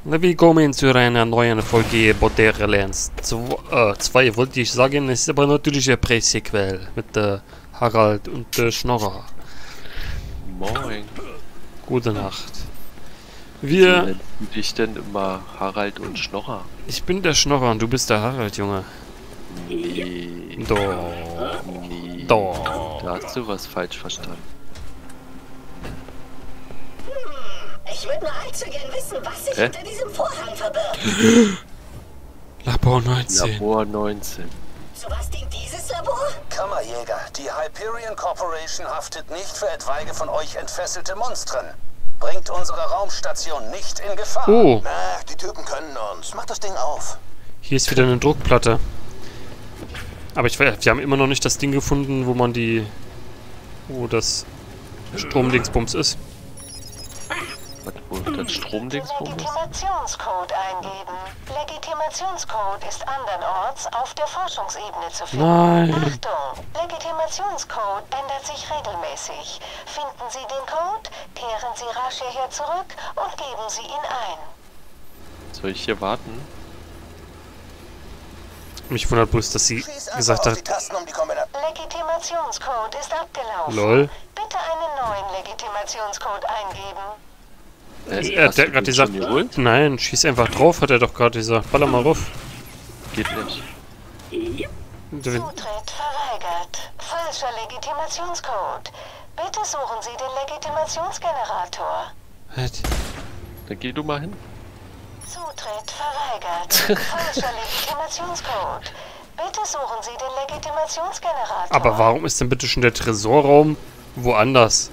Willkommen zu einer neuen Folge Borderlands 2, wollte ich sagen. Es ist aber natürlich eine Pressequelle mit der Harald und der Schnorrer. Moin. Gute Nacht. Wieso nennst du dich denn immer Harald und Schnorrer? Ich bin der Schnorrer und du bist der Harald, Junge. Nee. Doch. Nee. Doch. Da hast du was falsch verstanden. Ich würde nur allzu gern wissen, was sich hinter diesem Vorhang verbirgt. Labor 19. Labor 19. Zu was dient dieses Labor? Kammerjäger, die Hyperion Corporation haftet nicht für etwaige von euch entfesselte Monstren. Bringt unsere Raumstation nicht in Gefahr. Oh. Na, die Typen können uns. Mach das Ding auf. Hier ist wieder eine Druckplatte. Aber wir haben immer noch nicht das Ding gefunden, wo man die... wo das Stromdingsbums ist. Wo das Stromdingsbums ist? Legitimationscode eingeben. Legitimationscode ist andernorts auf der Forschungsebene zu finden. Nein. Achtung! Legitimationscode ändert sich regelmäßig. Finden Sie den Code, kehren Sie rasch hierher zurück und geben Sie ihn ein. Soll ich hier warten? Mich wundert bloß, dass sie Schieß einfach gesagt auf die hat... Tasten, um die Kombination. Legitimationscode ist abgelaufen. Lol. Bitte einen neuen Legitimationscode eingeben. Er hat gerade gesagt... Nein, schieß einfach drauf, hat er doch gerade gesagt. Baller mal rauf. Geht nicht. Zutritt verweigert. Falscher Legitimationscode. Bitte suchen Sie den Legitimationsgenerator. Dann geh du mal hin. Zutritt verweigert. Falscher Legitimationscode. Bitte suchen Sie den Legitimationsgenerator. Aber warum ist denn bitte schon der Tresorraum woanders?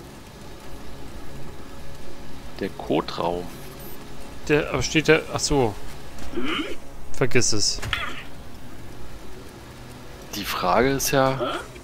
Der Codraum. Aber steht der... Ach so. Vergiss es. Die Frage ist ja,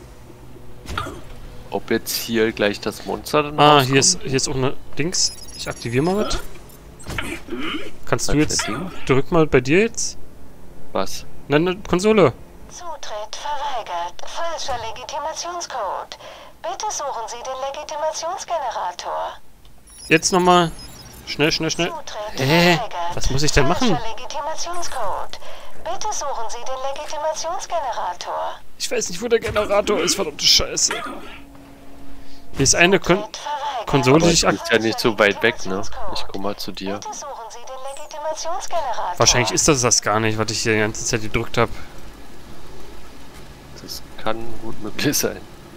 ob jetzt hier gleich das Monster dann Ah, rauskommt. hier ist auch eine Dings. Ich aktiviere mal was. Kannst du Was, jetzt... ein Ding? Drück mal bei dir jetzt. Was? Nein, eine Konsole. Zutritt verweigert. Falscher Legitimationscode. Bitte suchen Sie den Legitimationsgenerator. Jetzt nochmal. Schnell, schnell, schnell. Zutritt verweigert. Was muss ich denn machen? Falscher Legitimationscode. Bitte suchen Sie den Legitimationsgenerator. Ich weiß nicht, wo der Generator ist, verdammte Scheiße. Hier ist eine Zutritt verweigert. Konsole, die Aber ich du bist ja nicht so weit weg, ne? Ich komm mal zu dir. Bitte suchen Sie den Legitimationsgenerator. Wahrscheinlich ist das gar nicht, was ich hier die ganze Zeit gedrückt habe. Das kann gut möglich sein.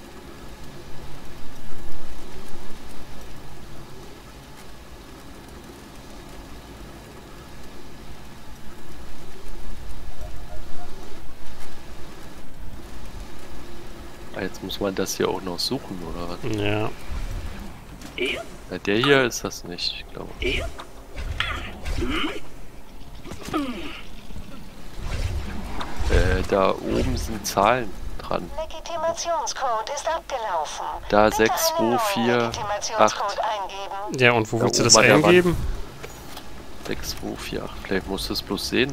Jetzt muss man das hier auch noch suchen, oder was? Ja. Ja, der hier ist das nicht, ich glaube. Da oben sind Zahlen dran. Legitimationscode ist abgelaufen. Da Bitte 6, einen 2, neuen 4, Legitimationscode 8. eingeben. Ja, und wo Da willst du das oben an der eingeben? 6, 2, 4, 8. Vielleicht musst du es bloß sehen.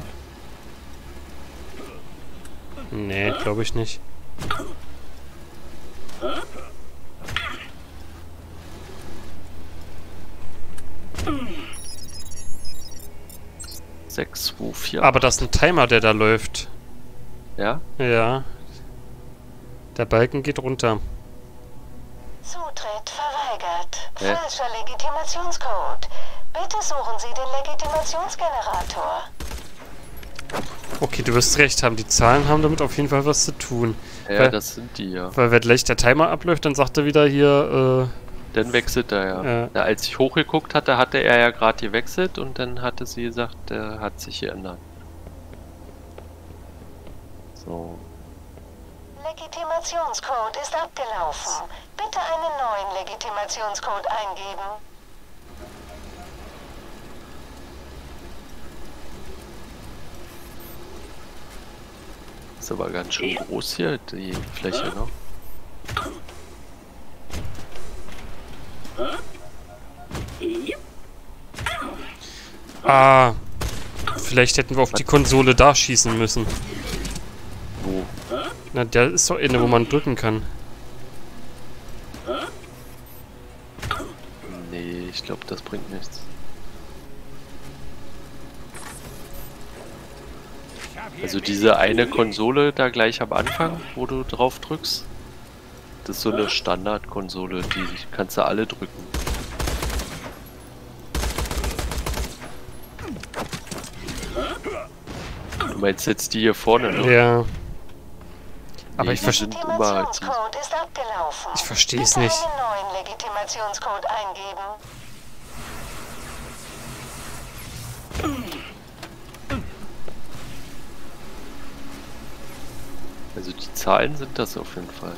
Nee, glaube ich nicht. Sechs, 2, 4. Aber das ist ein Timer, der da läuft. Ja? Ja. Der Balken geht runter. Zutritt verweigert. Hä? Falscher Legitimationscode. Bitte suchen Sie den Legitimationsgenerator. Okay, du wirst recht haben. Die Zahlen haben damit auf jeden Fall was zu tun. Ja, Weil- das sind die, ja. Weil wenn gleich der Timer abläuft, dann sagt er wieder hier, Dann wechselt er ja. Ja. Na, als ich hochgeguckt hatte, hatte er ja gerade gewechselt und dann hatte sie gesagt, er hat sich geändert. So. Legitimationscode ist abgelaufen. Bitte einen neuen Legitimationscode eingeben. Ist aber ganz schön groß hier, die Fläche, ne? vielleicht hätten wir auf die Konsole da schießen müssen. Wo? Na, der ist doch eine, wo man drücken kann. Nee, ich glaube, das bringt nichts. Also diese eine Konsole da gleich am Anfang, wo du drauf drückst, das ist so eine Standardkonsole, die kannst du alle drücken. Du meinst jetzt die hier vorne, ne? Ja. Aber Nee, ich die verstehe sind immer die. Legitimationscode ist abgelaufen. Ich verstehe es Bitte nicht. einen neuen Legitimationscode eingeben. Also die Zahlen sind das auf jeden Fall.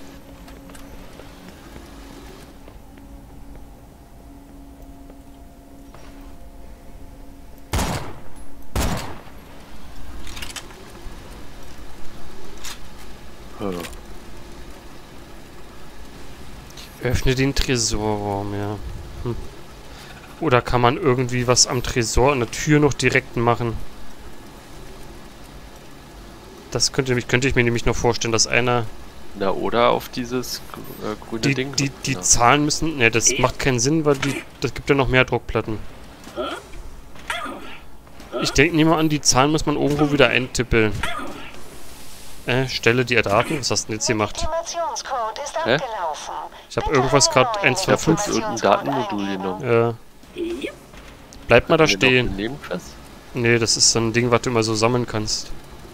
Öffne den Tresorraum, ja. Oder kann man irgendwie was am Tresor an der Tür noch direkt machen? Das könnte ich mir nämlich noch vorstellen, dass einer... Na, oder auf dieses grüne Ding. Die Zahlen müssen... Ne, das macht keinen Sinn, weil das gibt ja noch mehr Druckplatten. Ich nehme an, die Zahlen muss man irgendwo wieder eintippeln. Stelle die Daten. Was hast du denn jetzt gemacht? Legitimationscode ist Hä? abgelaufen. Ich habe Bitte irgendwas einen gerade neuen 1, 2, 5. Irgendein Datenmodul genommen. Ja. Bleib mal da Haben wir noch stehen. eine Nebenquest? Nee, das ist so ein Ding, was du immer so sammeln kannst.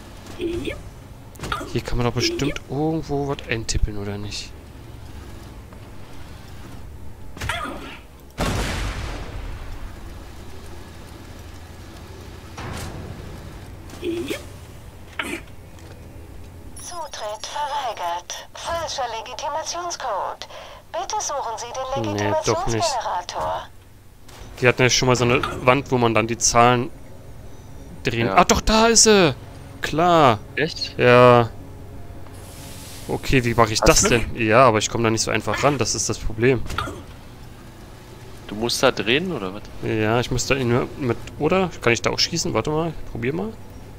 Hier kann man doch bestimmt irgendwo was eintippeln, oder nicht? Zutritt verweigert. Falscher Legitimationscode. Bitte suchen Sie den Nee, doch nicht. Legitimationsgenerator. Die hatten ja schon mal so eine Wand, wo man dann die Zahlen drehen... Ja. Ah, doch, da ist sie! Klar. Echt? Ja. Okay, wie mache ich das Hast du? denn? Ja, aber ich komme da nicht so einfach ran. Das ist das Problem. Du musst da drehen, oder was? Ja, ich müsste ihn nur mit... Oder? Kann ich da auch schießen? Warte mal. Probier mal.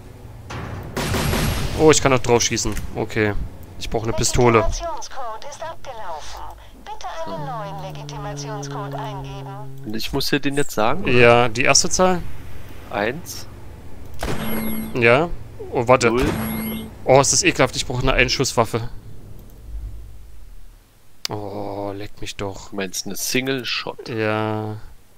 Oh, ich kann auch drauf schießen. Okay. Ich brauche eine Pistole. Legitimationscode ist abgelaufen. Bitte einen neuen Legitimationscode eingeben. Und ich muss dir den jetzt sagen? oder? Ja, die erste Zahl? 1, Ja. Oh, warte. 0. Oh, ist das ekelhaft. Ich brauche eine Einschusswaffe. Oh, leck mich doch. Du meinst eine Single Shot. Ja.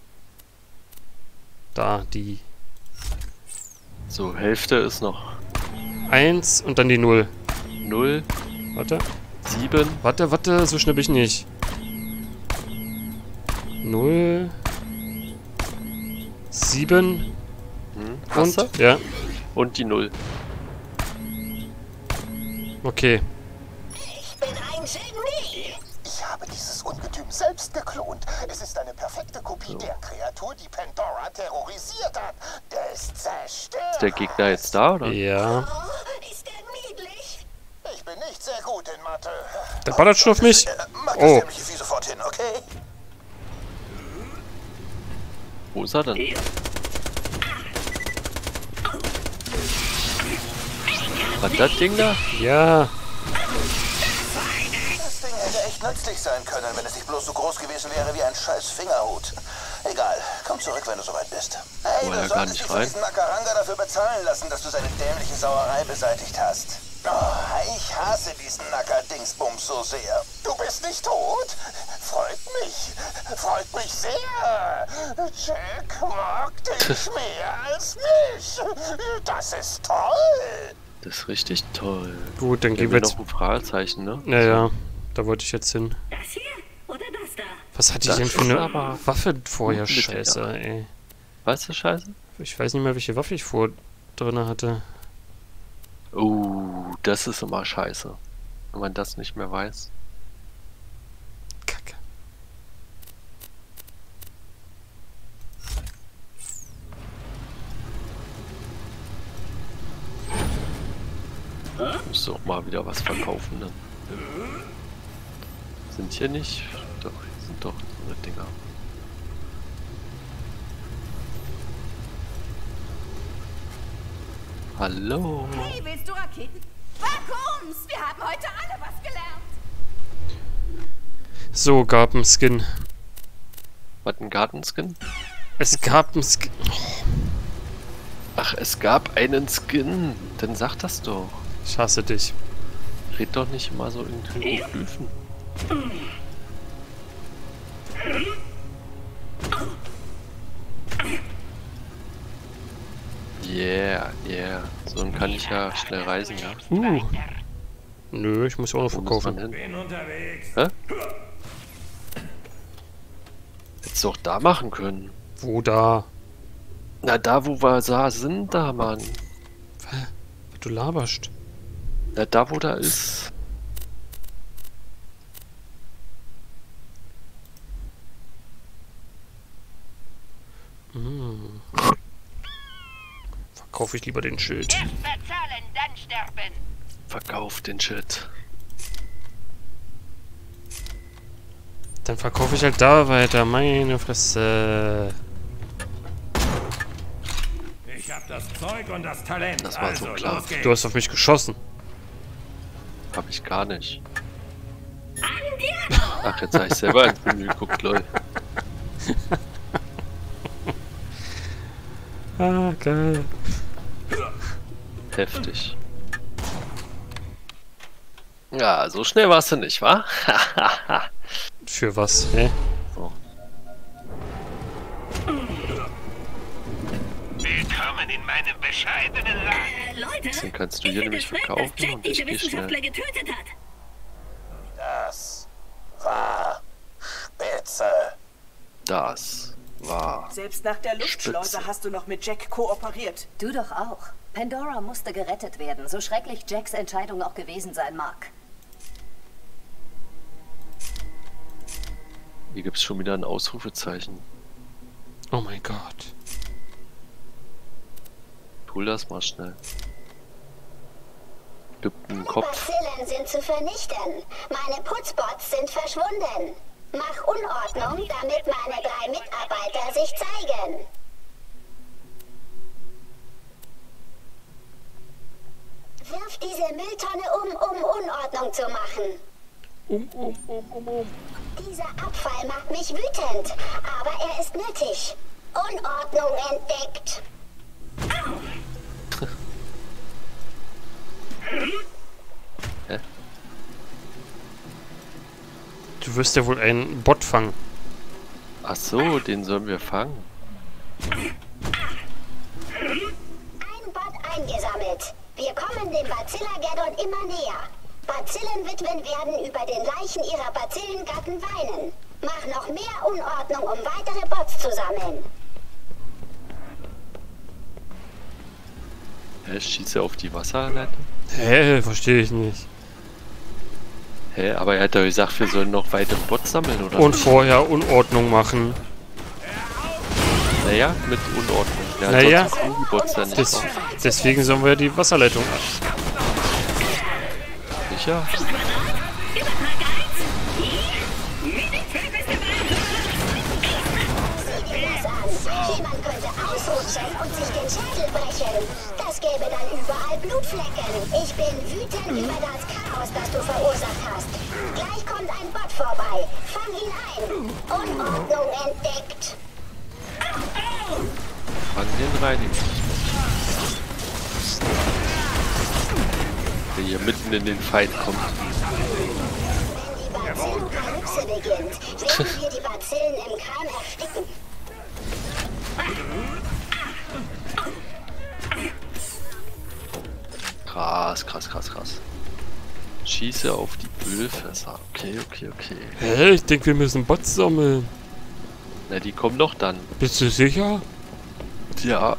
Da, die. So, Hälfte ist noch 1 und dann die 0. 0, Warte. 7, Warte, so schnell bin ich nicht. 0. 7. hast Und? du? Ja. Und die 0. Okay. Ich bin ein Genie. Ich habe dieses Ungetüm selbst geklont. Es ist eine perfekte Kopie der Kreatur, die Pandora terrorisiert hat. Des Zerstörers. Ist der Gegner jetzt da, oder? Ja. Oh, ist der niedlich. Ich bin nicht sehr gut in Mathe. Der ballert schon auf mich. Mach Oh. das nämlich sofort hin, okay? Wo ist er denn? Was das Ding da? Ja. Das Ding hätte echt nützlich sein können, wenn es nicht bloß so groß gewesen wäre wie ein scheiß Fingerhut. Egal, komm zurück, wenn du soweit bist. Hey, Wollte du er gar solltest nicht dich von rein. diesem Nakaranga dafür bezahlen lassen, dass du seine dämliche Sauerei beseitigt hast. Oh, ich hasse diesen Nacker-Dingsbums so sehr. Du bist nicht tot? Freut mich sehr. Jack mag dich mehr als mich. Das ist toll. Das ist richtig toll. Gut, dann Hier gehen wir haben wir jetzt... noch ein Fragezeichen, ne? Naja, da wollte ich jetzt hin. Das hier oder das da? Was hatte ich Das denn für ist eine aber Waffe vorher? gut mit Scheiße, der. ey. Weißt du, Scheiße? Ich weiß nicht mehr, welche Waffe ich vor drin hatte. Das ist immer scheiße. Wenn man das nicht mehr weiß. Kacke. Musst du auch mal wieder was verkaufen dann. Sind hier nicht? Doch, hier sind doch so eine Dinger. Hallo? Hey, willst du Raketen? Vakuums! Wir haben heute alle was gelernt. So, gab ein Skin. Was, ein Gartenskin? Es gab ein Skin. Ach, es gab einen Skin. Dann sag das doch. Ich hasse dich. Red doch nicht immer so in Hieroglyphen. Yeah, yeah. So, dann kann ich ja schnell reisen, ja? Nö, ich muss auch noch Wo muss man verkaufen. hin? Hä? Hättest du auch da machen können. Wo da? Na, da wo wir sind, da, Mann. Hä? Du laberst. Na, da wo da ist. Verkaufe ich lieber den Schild. Erst verzahlen, dann sterben. Verkauf den Shit. Dann verkaufe ich halt da weiter. Meine Fresse. Ich hab das Zeug und das Talent. Das war so klar. los geht's. Du hast auf mich geschossen. Hab ich gar nicht. Ach, jetzt hab ich selber ins Menü geguckt, lol. Ah, geil. Heftig. Ja, so schnell warst du nicht, wa? Für was? Hä? So. Willkommen in meinem bescheidenen Laden. Leute, Dann kannst du ich hier bin nämlich erschreckt, verkaufen dass Jack und ich diese geh Wissenschaftler schnell. getötet hat. Das war spitze. Das war... Selbst nach der Luftschleuse Spitze. hast du noch mit Jack kooperiert. Du doch auch. Pandora musste gerettet werden, so schrecklich Jacks Entscheidung auch gewesen sein mag. Hier gibt's schon wieder ein Ausrufezeichen. Oh mein Gott. Hol das mal schnell. Gibt einen Kopf. Bazillen sind zu vernichten. Meine Putzbots sind verschwunden. Mach Unordnung, damit meine 3 Mitarbeiter sich zeigen. Wirf diese Mülltonne um Unordnung zu machen. Dieser Abfall macht mich wütend, aber er ist nötig. Unordnung entdeckt. Hä? Du wirst ja wohl einen Bot fangen. Ach so, den sollen wir fangen. Ein Bot eingesammelt. Wir kommen dem Bacilla-Gerdon immer näher. Bazillenwitwen werden über den Leichen ihrer Bazillengatten weinen. Mach noch mehr Unordnung, um weitere Bots zu sammeln. Hä, schießt er auf die Wasserleitung? Hä? Verstehe ich nicht. Hä, aber er hat doch gesagt, wir sollen noch weitere Bots sammeln, oder? Und vorher Unordnung machen. Naja, mit Unordnung. Ja, Naja. ansonsten sind die Bots ja nicht drauf. Deswegen sollen wir die Wasserleitung. Sicher? Jemand könnte ausrutschen und sich den Schädel brechen. Das gäbe dann überall Blutflecken. Ich bin wütend über das Chaos, das du verursacht hast. Gleich kommt ein Bot vorbei. Fang ihn ein. Unordnung entdeckt. Fang den rein. Der hier mitten in den Fight kommt. Wenn die Bazillenkapsel beginnt, werden wir die Bazillen im Keim ersticken. Krass, krass, krass, krass. Schieße auf die Ölfässer. Okay, okay, okay. Hä? Ich denke, wir müssen Bots sammeln. Na, die kommen doch dann. Bist du sicher? Ja.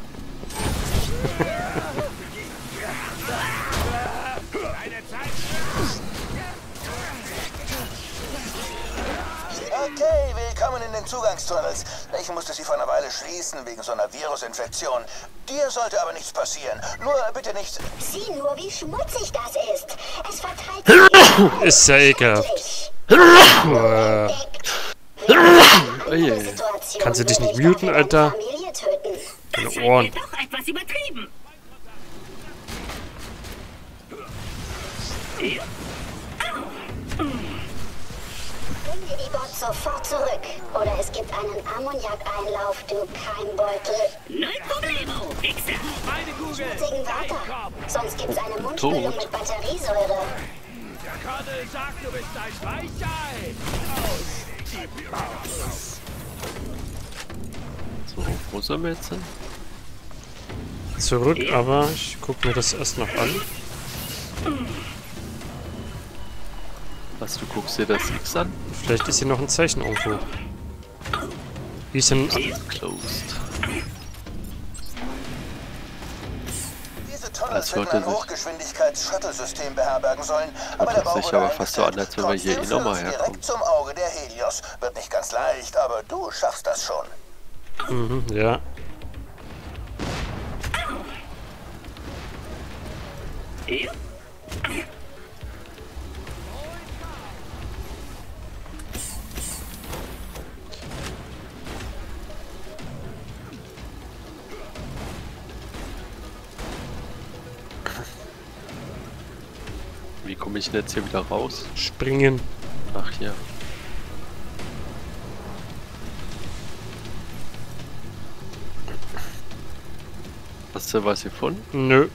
Okay, willkommen in den Zugangstunnels. Ich musste sie vor einer Weile schließen wegen so einer Virusinfektion. Dir sollte aber nichts passieren. Nur bitte nicht... Sieh nur, wie schmutzig das ist. Es verteilt sich. Ist ja ekelhaft. Oje. Kannst du dich nicht muten, Alter? Deine Ohren. Doch etwas übertrieben. Bring dir die Bots sofort zurück. Oder es gibt einen Ammoniakeinlauf, du Keimbeutel. Null Problemo, Wichser. Sonst gibt's eine Mundspülung mit Batteriesäure. Der Colonel sagt, du bist ein Weichei. So, wo sollen wir jetzt hin? Zurück, aber ich guck mir das erst noch an. Was, du guckst dir das X an? Vielleicht ist hier noch ein Zeichen irgendwo. Wie ist denn... Closed. Diese Tunnels hätten ein Hochgeschwindigkeits-Shuttle-System beherbergen sollen, aber der Hört Bau sich wurde aber fast so an, als wenn wir hier eh Trotzdem nochmal führt es herkommen. direkt zum Auge der Helios. Wird nicht ganz leicht, aber du schaffst das schon. Mhm, ja. Wie komme ich denn jetzt hier wieder raus? Springen. Ach hier. Hast du was gefunden? Nö.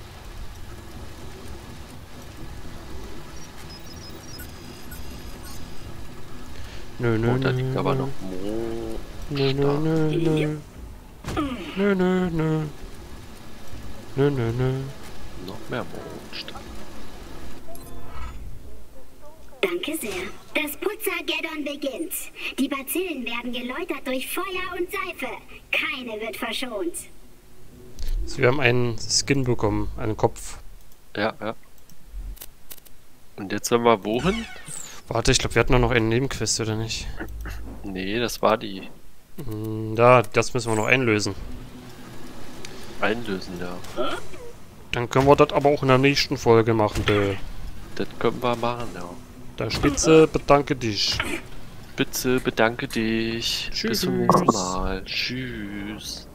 Nö, nö, Oh, da nö, liegt aber noch Nö, nö, Mondstein. nö, nö. Nö, nö, nö. Nö, nö, nö. Noch mehr Mondstein. Danke sehr. Das Putzer-Geddon beginnt. Die Bazillen werden geläutert durch Feuer und Seife. Keine wird verschont. So, wir haben einen Skin bekommen, einen Kopf. Ja, ja. Und jetzt sollen wir wohin? Warte, ich glaube, wir hatten noch eine Nebenquest, oder nicht? Nee, das war die Ja, das müssen wir noch einlösen. Einlösen, ja. Dann können wir das aber auch in der nächsten Folge machen, du. Das können wir machen, ja. Der Spitze, bedanke dich. Bitte bedanke dich. Tschüss. Bis zum nächsten Mal. Tschüss.